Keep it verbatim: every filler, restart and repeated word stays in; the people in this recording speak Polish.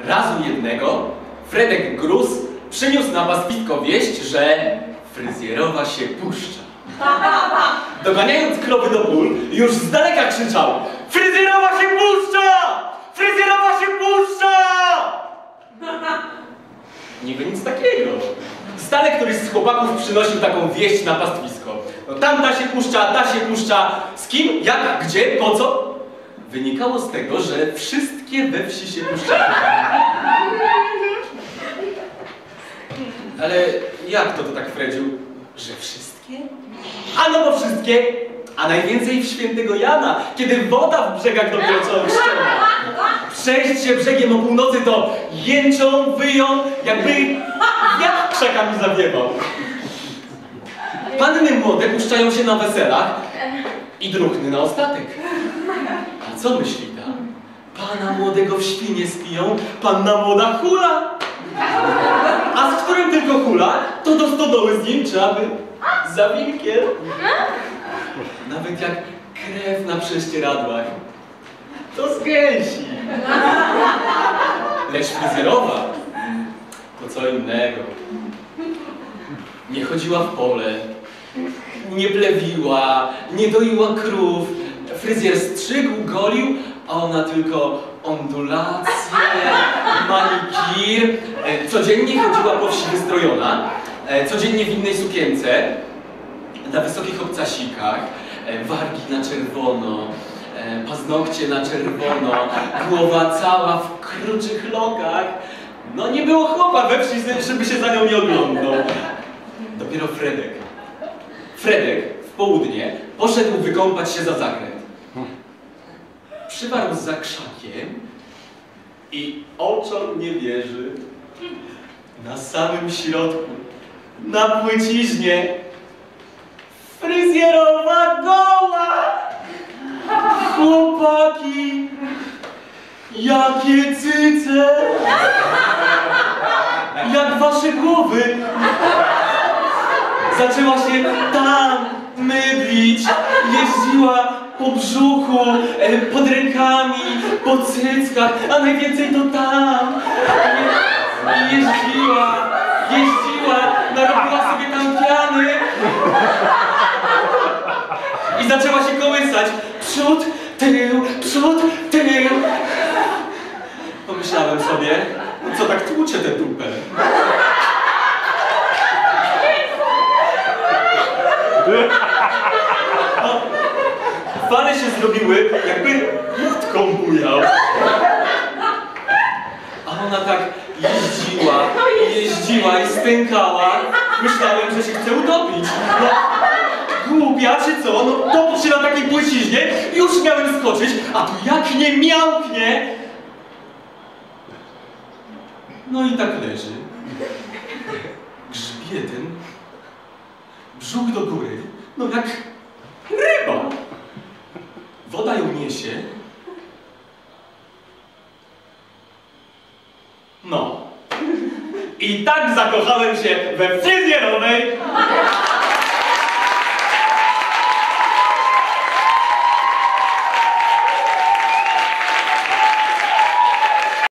Razu jednego Fredek Gruz przyniósł na pastwisko wieść, że fryzjerowa się puszcza. Doganiając krowy do pól, już z daleka krzyczał: fryzjerowa się puszcza! Fryzjerowa się puszcza! Niby nic takiego. Stale któryś z chłopaków przynosił taką wieść na pastwisko. No tam ta się puszcza, ta się puszcza. Z kim, jak, gdzie, po co? Wynikało z tego, że wszystkie we wsi się puszczają. Ale jak to to tak, Fredziu, że wszystkie? A no bo wszystkie, a najwięcej w Świętego Jana, kiedy woda w brzegach dopiero co ściąga. Przejść się brzegiem o północy to jęczą, wyją, jakby wiatr krzakami zawiewał. Panny młode puszczają się na weselach i druhny na ostatek. A co myśli ta? Pana młodego w świnie spiją, panna młoda hula. A z którym tylko hula, to do stodoły z nim trzeba by za wilkiem. Nawet jak krew na prześcieradłach, to zgęsi. Lecz fryzjerowa to co innego. Nie chodziła w pole, nie plewiła, nie doiła krów. Fryzjer strzygł, golił, a ona tylko ondulacje, manikir. Codziennie chodziła po wsi wystrojona, codziennie w innej sukience, na wysokich obcasikach, wargi na czerwono, paznokcie na czerwono, głowa cała w kruczych lokach. No nie było chłopa we wsi, żeby się za nią nie oglądał. Dopiero Fredek. Fredek w południe poszedł wykąpać się za zakręt. Przywarł za krzakiem i oczom nie wierzy. Na samym środku, na płyciźnie, fryzjerowa goła! Chłopaki, jakie cyce! Jak wasze głowy! Zaczęła się tam mydlić, jeździła po brzuchu, pod rękami, po cyckach, a najwięcej to tam. I jeździła, jeździła, narobiła sobie tam piany i zaczęła się kołysać. Przód, tył, przód, tył. Pomyślałem sobie, co tak tłucze tę dupę. No, fale się zrobiły, jakby łódką bujał. A ona tak jeździła, jeździła i stękała. Myślałem, że się chce utopić. No, głupia czy co? No topić się na takiej płyciźnie, już miałem skoczyć, a tu jak nie miałknie. No i tak leży. Grzbietem, brzuch do góry, no jak ryba. Woda ją niesie. No. I tak zakochałem się we fryzjerowej.